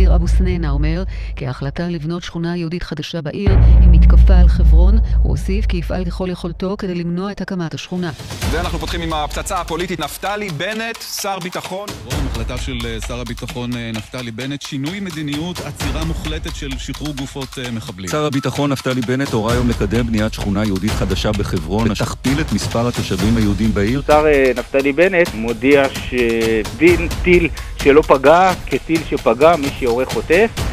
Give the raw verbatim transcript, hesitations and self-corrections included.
מאיר אבו סנינה אומר כי ההחלטה לבנות שכונה יהודית חדשה בעיר היא מתקפה על חברון. הוא הוסיף כי יפעל ככל יכולתו כדי למנוע את הקמת השכונה. ואנחנו פותחים עם הפצצה הפוליטית. נפתלי בנט, שר ביטחון. החלטה של שר הביטחון נפתלי בנט, שינוי מדיניות, עצירה מוחלטת של שחרור גופות מחבלים. שר הביטחון נפתלי בנט הורה היום לקדם בניית שכונה יהודית חדשה בחברון, ותכפיל את מספר התושבים היהודים בעיר. שר נפתלי בנט מודיע שדין טיל שלא פגע כטיל שפגע, מי שיורה חוטף.